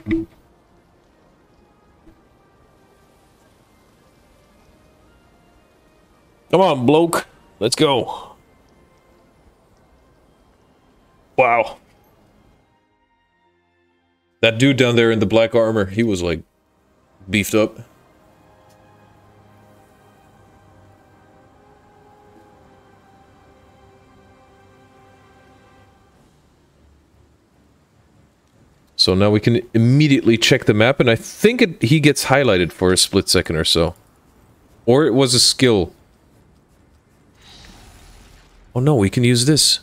Come on, bloke. Let's go. Wow. That dude down there in the black armor, he was like beefed up. So now we can immediately check the map, and I think he gets highlighted for a split second or so. Or it was a skill. Oh no, we can use this.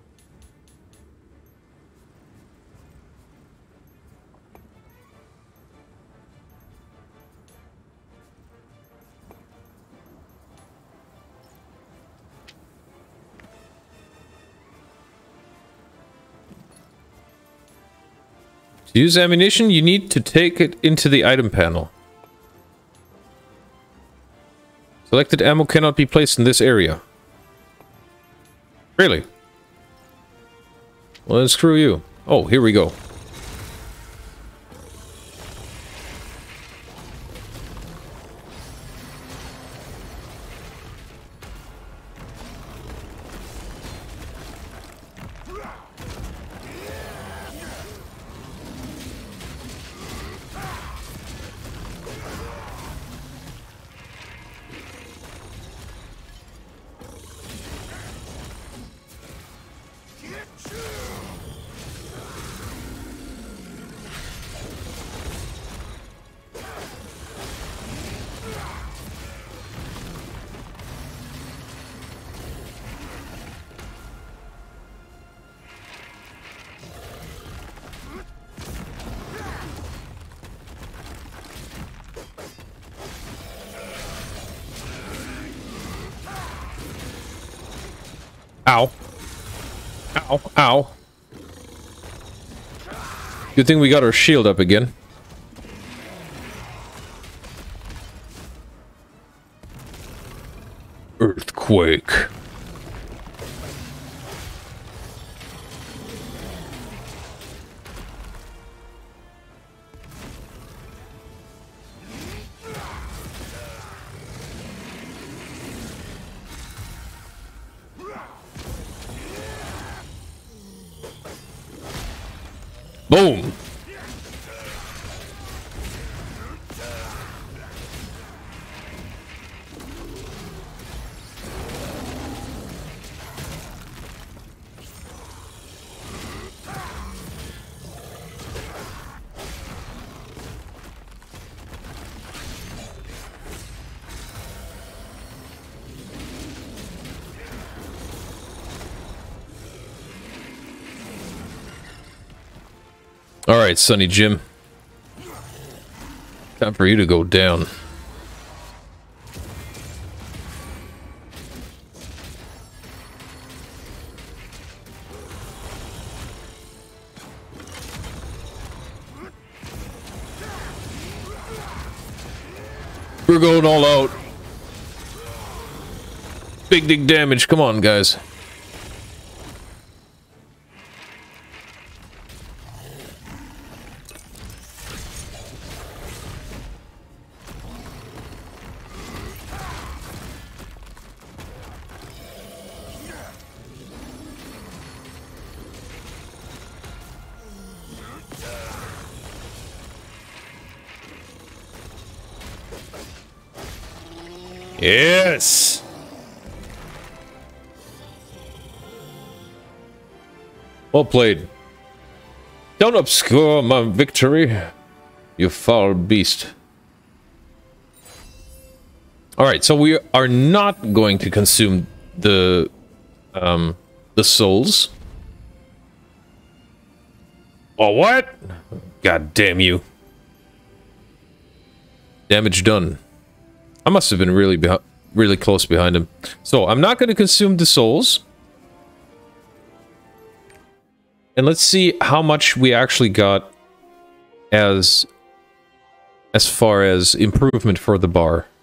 To use ammunition, you need to take it into the item panel. Selected ammo cannot be placed in this area. Really? Well, then screw you. Oh, here we go. Ow. Ow, ow. Good thing we got our shield up again. Earthquake. Boom! Alright, Sonny Jim. Time for you to go down. We're going all out. Big damage. Come on, guys. Yes! Well played. Don't obscure my victory, you foul beast. Alright, so we are not going to consume the souls. Oh, what? God damn you. Damage done. I must have been really close behind him. So, I'm not going to consume the souls. And let's see how much we actually got as far as improvement for the bar.